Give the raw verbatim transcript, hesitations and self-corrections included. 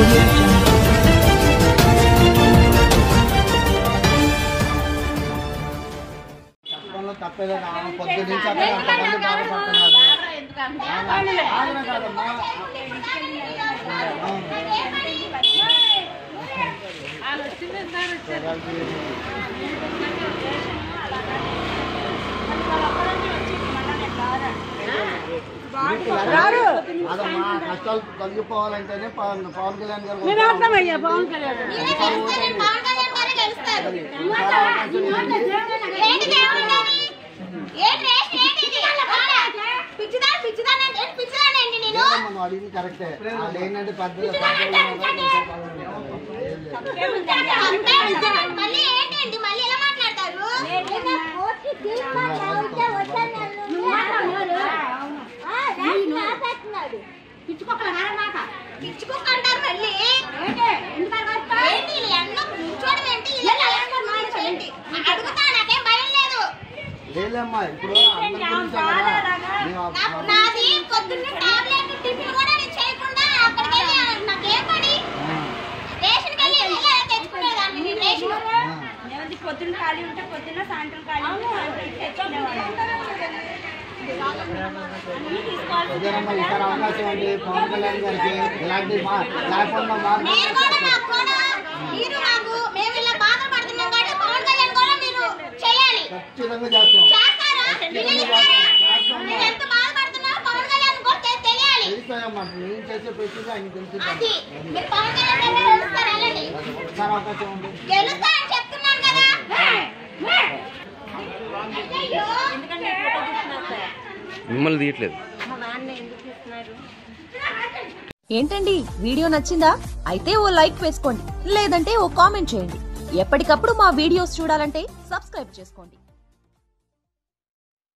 audio jungle. తప్పేదో పొద్దు నుంచి అక్కడ అంతమంది బాధపడుతున్నారు. ఆగనే కాదమ్మా, అదమ్మా కష్టాలు తొలగిపోవాలంటేనే పవన్ పవన్ కళ్యాణ్ గారు అడిగింది కరెక్టే. ఏంటంటే పద్ధతి పిచ్చుకోకంటారు మళ్ళీ అడుగుతా, నాకేం భయం లేదు. లేదమ్మా, ఇప్పుడు నాది పొద్దున్న టాబ్లెట్ టిఫిన్ కూడా నేను చేయకుండా అక్కడికి వెళ్ళి నాకేం పడి రేషన్ కెళ్ళి తెచ్చుకునేదాన్ని. నేను రేషన్ నేను పొద్దున్న ఖాళీ ఉంటే పొద్దున్న సాయంత్రం ఖాళీ ఈసారి అవకాశం అండి పవన్ కళ్యాణ్ గారికి. ఇలాంటి మీరు మాకు మేము ఇలా బాధలు పడుతున్నాం కాబట్టి పవన్ కళ్యాణ్ కూడా మీరు చేయాలి. ఖచ్చితంగా చేస్తాం. ఎంత బాధపడుతున్నారో పవన్ కళ్యాణ్ కూడా తెలియాలి. తెలుస్తాయమ్మా, నేను చేసే ప్రతిగా ఆయన తెలుస్తుంది. మీరు పవన్ కళ్యాణ్ గెలుస్తారండి. ఒకసారి అవకాశం ఉంది, గెలుస్తా అని చెప్తున్నాను కదా. మిమ్మల్ని తీయట్లేదు. ఏంటండి వీడియో నచ్చిందా? అయితే ఓ లైక్ వేసుకోండి, లేదంటే ఓ కామెంట్ చేయండి. ఎప్పటికప్పుడు మా వీడియోస్ చూడాలంటే సబ్స్క్రైబ్ చేసుకోండి.